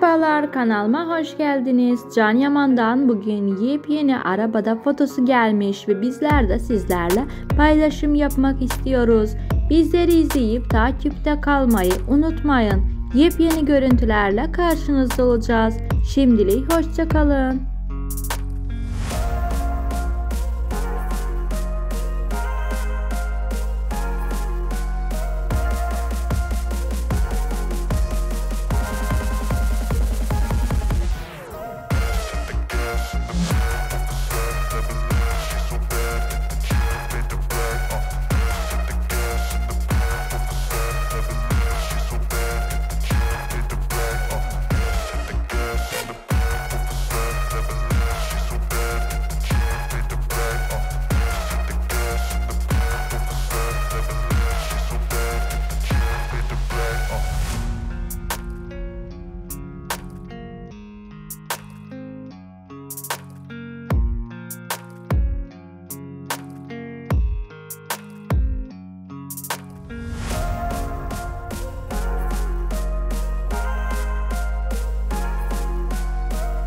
Merhabalar, kanalıma hoş geldiniz. Can Yaman'dan bugün yepyeni arabada fotosu gelmiş ve bizler de sizlerle paylaşım yapmak istiyoruz. Bizleri izleyip takipte kalmayı unutmayın. Yepyeni görüntülerle karşınızda olacağız. Şimdilik hoşça kalın.